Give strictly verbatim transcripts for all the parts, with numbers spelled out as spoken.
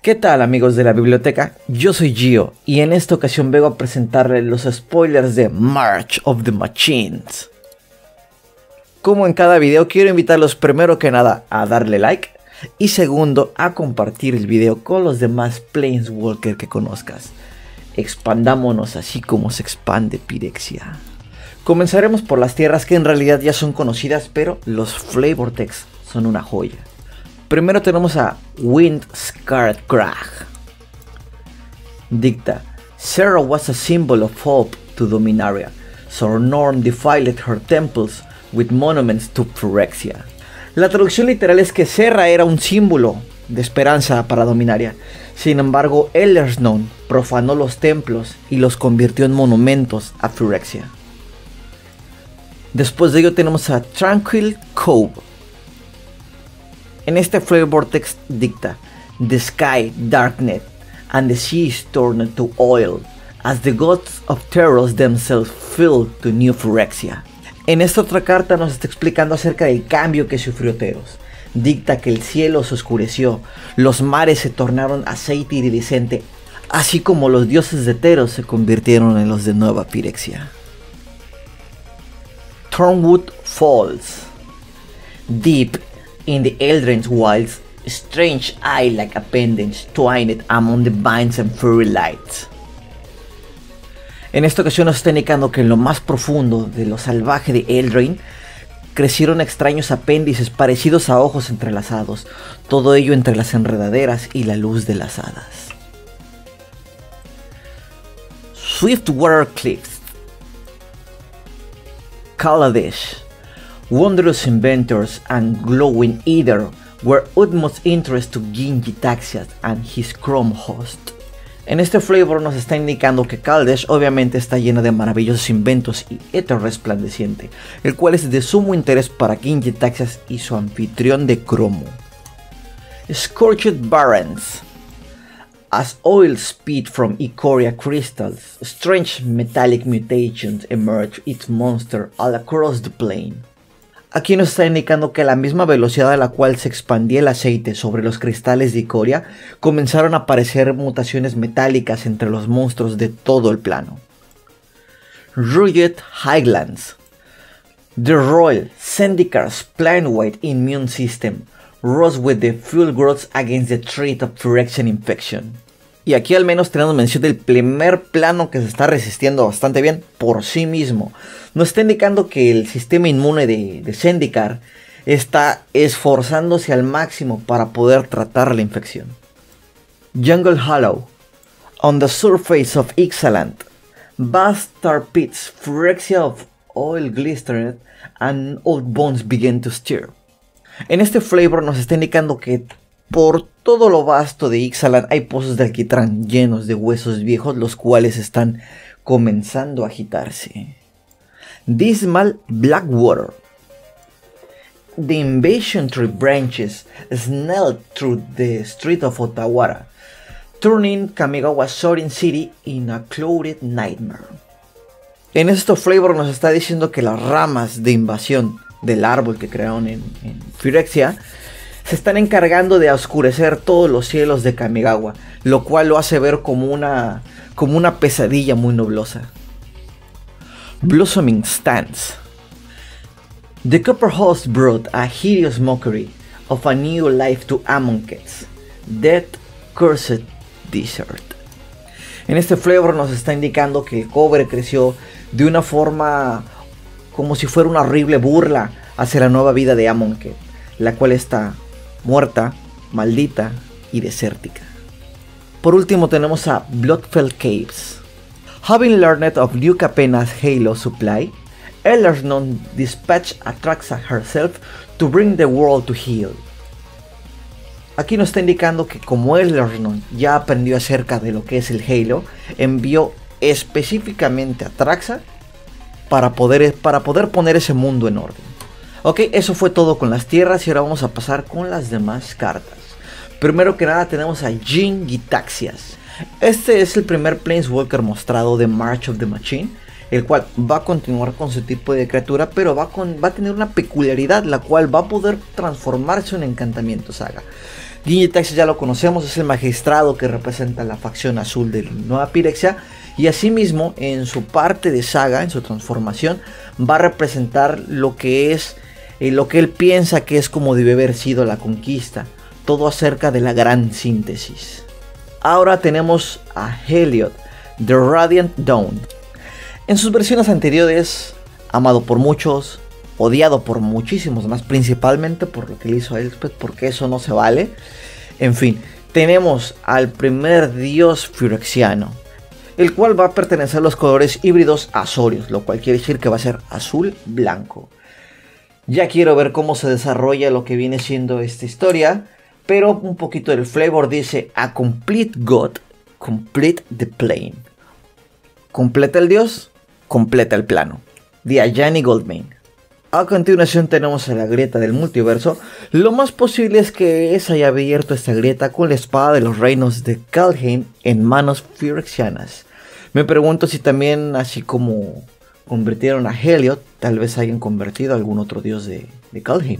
¿Qué tal, amigos de la biblioteca? Yo soy Gio y en esta ocasión vengo a presentarles los spoilers de March of the Machines. Como en cada video, quiero invitarlos primero que nada a darle like y segundo a compartir el video con los demás Planeswalker que conozcas. Expandámonos así como se expande Phyrexia. Comenzaremos por las tierras que en realidad ya son conocidas, pero los Flavor Text son una joya. Primero tenemos a Windscarred Crag. Dicta: Serra was a symbol of hope to Dominaria, so Norn defiled her temples with monuments to Phyrexia. La traducción literal es que Serra era un símbolo de esperanza para Dominaria. Sin embargo, Ellersnone profanó los templos y los convirtió en monumentos a Phyrexia. Después de ello tenemos a Tranquil Cove. En este Flavor Text dicta: The sky darkened and the sea is turned to oil as the gods of Theros themselves filled to new Phyrexia. En esta otra carta nos está explicando acerca del cambio que sufrió Theros. Dicta que el cielo se oscureció, los mares se tornaron aceite iridiscente, así como los dioses de Theros se convirtieron en los de Nueva Phyrexia. Thornwood Falls. Deep in the Eldritch wilds, strange eye-like appendage twined among the vines and furry lights. En esta ocasión nos está indicando que en lo más profundo de lo salvaje de Eldraine crecieron extraños apéndices parecidos a ojos entrelazados, todo ello entre las enredaderas y la luz de las hadas. Swiftwater Cliffs. Kaladesh. Wondrous inventors and glowing ether were utmost interest to Genji Taxias and his Chrome host. En este flavor nos está indicando que Kaladesh obviamente está llena de maravillosos inventos y éter resplandeciente, el cual es de sumo interés para Genji Taxias y su anfitrión de cromo. Scorched Barrens. As oil spit from Ikoria crystals, strange metallic mutations emerge its monster all across the plane. Aquí nos está indicando que a la misma velocidad a la cual se expandía el aceite sobre los cristales de Ikoria, comenzaron a aparecer mutaciones metálicas entre los monstruos de todo el plano. Rugged Highlands. The Royal Syndicate's Planewide Immune System rose with the fuel growths against the threat of Phyrexian infection. Y aquí al menos tenemos mención del primer plano que se está resistiendo bastante bien por sí mismo. Nos está indicando que el sistema inmune de, de Zendikar está esforzándose al máximo para poder tratar la infección. Jungle Hollow. On the surface of Ixalant, vast tar pits, Phyrexia of oil glistened and old bones began to stir. En este flavor nos está indicando que por todo lo vasto de Ixalan hay pozos de alquitrán llenos de huesos viejos, los cuales están comenzando a agitarse. Dismal Blackwater. The invasion tree branches snelled through the street of Otawara, turning Kamigawa Soaring City in a clouded nightmare. En este flavor nos está diciendo que las ramas de invasión del árbol que crearon en, en Phyrexia se están encargando de oscurecer todos los cielos de Kamigawa, lo cual lo hace ver como una, como una pesadilla muy nublosa. Blossoming Stance. The Copper Host brought a hideous mockery of a new life to Amonkhet's dead, cursed desert. En este flavor nos está indicando que el cobre creció de una forma como si fuera una horrible burla hacia la nueva vida de Amonkhet, la cual está muerta, maldita y desértica. Por último tenemos a Bloodfell Caves. Having learned of Liu Capena's Halo supply, Ellersnone dispatched Atraxa herself to bring the world to heal. Aquí nos está indicando que como Ellersnone ya aprendió acerca de lo que es el Halo, envió específicamente a Atraxa para poder, para poder poner ese mundo en orden. Ok, eso fue todo con las tierras y ahora vamos a pasar con las demás cartas. Primero que nada tenemos a Genji Taxias. Este es el primer Planeswalker mostrado de March of the Machine, el cual va a continuar con su tipo de criatura, pero va, con, va a tener una peculiaridad, la cual va a poder transformarse en encantamiento saga. Ginji Taxias ya lo conocemos, es el magistrado que representa la facción azul de Nueva Pyrexia. Y asimismo, en su parte de saga, en su transformación, va a representar lo que es, eh, lo que él piensa que es como debe haber sido la conquista. Todo acerca de la gran síntesis. Ahora tenemos a Heliod, The Radiant Dawn. En sus versiones anteriores, amado por muchos, odiado por muchísimos más, principalmente por lo que le hizo a Elspeth, porque eso no se vale. En fin, tenemos al primer dios firexiano, el cual va a pertenecer a los colores híbridos azorios, lo cual quiere decir que va a ser azul-blanco. Ya quiero ver cómo se desarrolla lo que viene siendo esta historia, pero un poquito del flavor dice: a complete god, complete the plane. Completa el dios, completa el plano. De Ayani Goldmane. A continuación tenemos a la grieta del multiverso. Lo más posible es que se haya abierto esta grieta con la espada de los reinos de Kaldheim en manos firexianas. Me pregunto si también, así como convirtieron a Heliod, tal vez hayan convertido a algún otro dios de, de Kaldheim.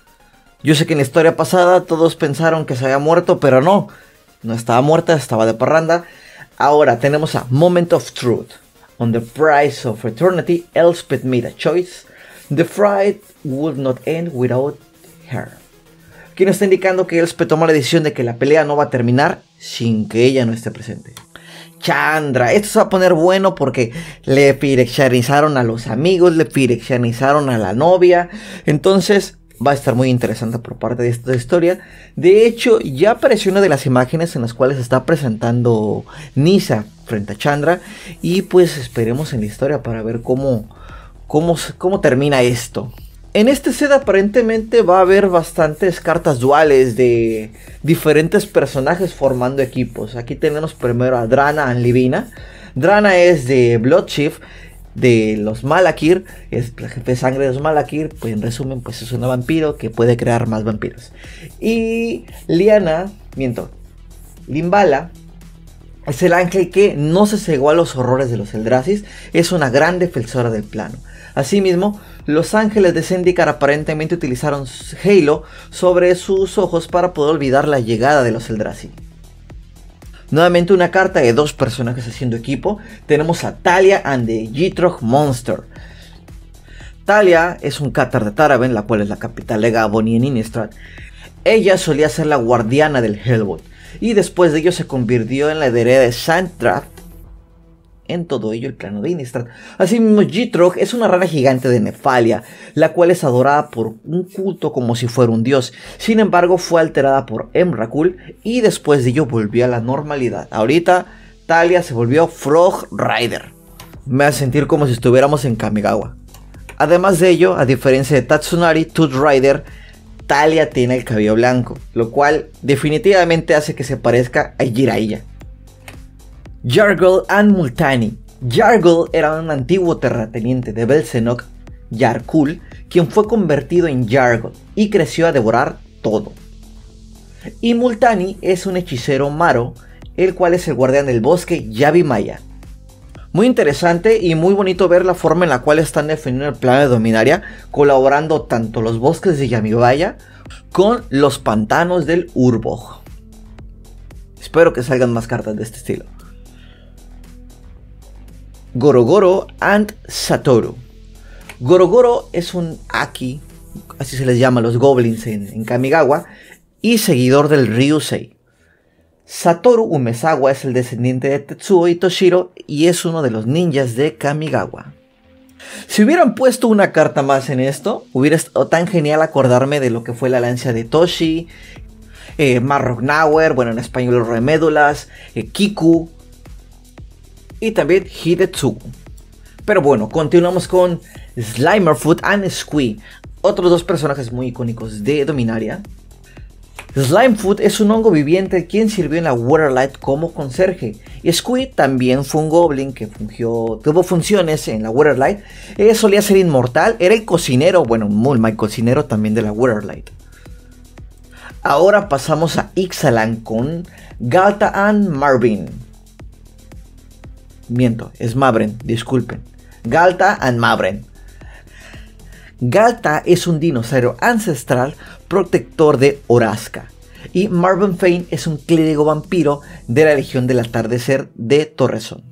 Yo sé que en la historia pasada todos pensaron que se había muerto, pero no. No estaba muerta, estaba de parranda. Ahora tenemos a Moment of Truth. On the price of eternity, Elspeth made a choice. The fight would not end without her. Aquí nos está indicando que Elspeth toma la decisión de que la pelea no va a terminar sin que ella no esté presente. Chandra, esto se va a poner bueno porque le firexianizaron a los amigos, le firexianizaron a la novia. Entonces va a estar muy interesante por parte de esta historia. De hecho, ya apareció una de las imágenes en las cuales está presentando Nissa frente a Chandra. Y pues esperemos en la historia para ver cómo... ¿Cómo, ¿Cómo termina esto? En este set aparentemente va a haber bastantes cartas duales de diferentes personajes formando equipos. Aquí tenemos primero a Drana and Livina. Drana es de Bloodchief, de los Malakir, es la jefe de sangre de los Malakir. Pues en resumen, pues es un vampiro que puede crear más vampiros. Y Liana, miento, Limbala es el ángel que no se cegó a los horrores de los Eldrasis. Es una gran defensora del plano. Asimismo, los ángeles de Zendikar aparentemente utilizaron Halo sobre sus ojos para poder olvidar la llegada de los Eldrazi. Nuevamente una carta de dos personajes haciendo equipo. Tenemos a Talia and the Gitrog Monster. Talia es un Cathar de Taraben, la cual es la capital de Gabon y en Innistrad. Ella solía ser la guardiana del Hellwood y después de ello se convirtió en la heredera de Sanddraft. En todo ello el plano de Innistrad. Asimismo, Gitrog es una rana gigante de Nefalia, la cual es adorada por un culto como si fuera un dios. Sin embargo, fue alterada por Emrakul y después de ello volvió a la normalidad. Ahorita, Talia se volvió Frog Rider. Me hace sentir como si estuviéramos en Kamigawa. Además de ello, a diferencia de Tatsunari, Tooth Rider, Talia tiene el cabello blanco, lo cual definitivamente hace que se parezca a Jiraiya. Yargle and Multani. Yargle era un antiguo terrateniente de Belzenok, Yarkul, quien fue convertido en Yargle y creció a devorar todo. Y Multani es un hechicero Maro, el cual es el guardián del bosque Yavimaya. Muy interesante y muy bonito ver la forma en la cual están defendiendo el plano de Dominaria, colaborando tanto los bosques de Yavimaya con los pantanos del Urbog. Espero que salgan más cartas de este estilo. Gorogoro and Satoru. Gorogoro es un Aki, así se les llama a los goblins en, en Kamigawa, y seguidor del Ryusei. Satoru Umezawa es el descendiente de Tetsuo y Toshiro y es uno de los ninjas de Kamigawa. Si hubieran puesto una carta más en esto, hubiera estado tan genial acordarme de lo que fue la lanza de Toshi, eh, Marrognauer, bueno en español los Remédulas, eh, Kiku y también Hidetsugu. Pero bueno, continuamos con Slimerfoot and Squee, otros dos personajes muy icónicos de Dominaria. Slimefoot es un hongo viviente quien sirvió en la Waterlight como conserje. Y Squee también fue un goblin que fungió, tuvo funciones en la Waterlight. Eh, solía ser inmortal, era el cocinero, bueno, muy cocinero también de la Waterlight. Ahora pasamos a Ixalan con Galta and Marvin. Miento, es Mabren, disculpen. Galta and Mabren. Galta es un dinosaurio ancestral protector de Orazca. y Marvin Fane es un clérigo vampiro de la Legión del Atardecer de Torrezón.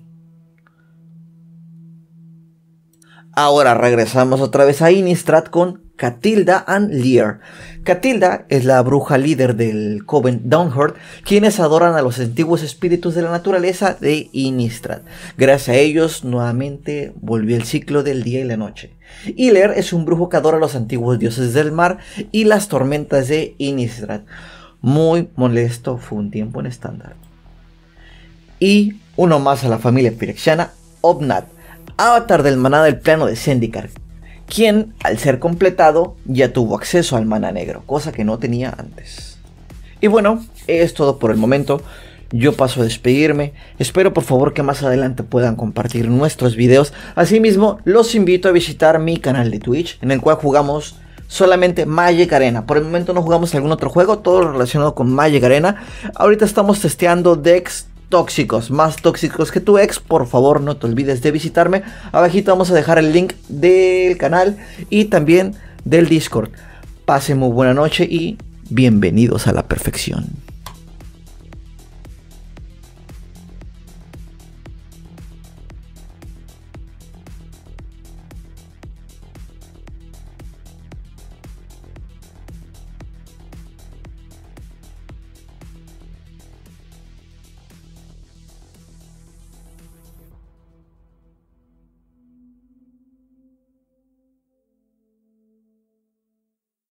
Ahora regresamos otra vez a Innistrad con Catilda and Lear. Catilda es la bruja líder del Coven Dawnhurt, quienes adoran a los antiguos espíritus de la naturaleza de Innistrad. Gracias a ellos nuevamente volvió el ciclo del día y la noche. Y Lear es un brujo que adora a los antiguos dioses del mar y las tormentas de Innistrad. Muy molesto fue un tiempo en estándar. Y uno más a la familia Phyrexiana, Omnath, avatar del maná del plano de Zendikar, quien al ser completado ya tuvo acceso al maná negro, cosa que no tenía antes. Y bueno, es todo por el momento. Yo paso a despedirme. Espero por favor que más adelante puedan compartir nuestros videos. Asimismo, los invito a visitar mi canal de Twitch, en el cual jugamos solamente Magic Arena. Por el momento no jugamos algún otro juego, todo relacionado con Magic Arena. Ahorita estamos testeando decks tóxicos, más tóxicos que tu ex. Por favor no te olvides de visitarme. Abajito vamos a dejar el link del canal y también del Discord. Pasen muy buena noche y bienvenidos a la perfección.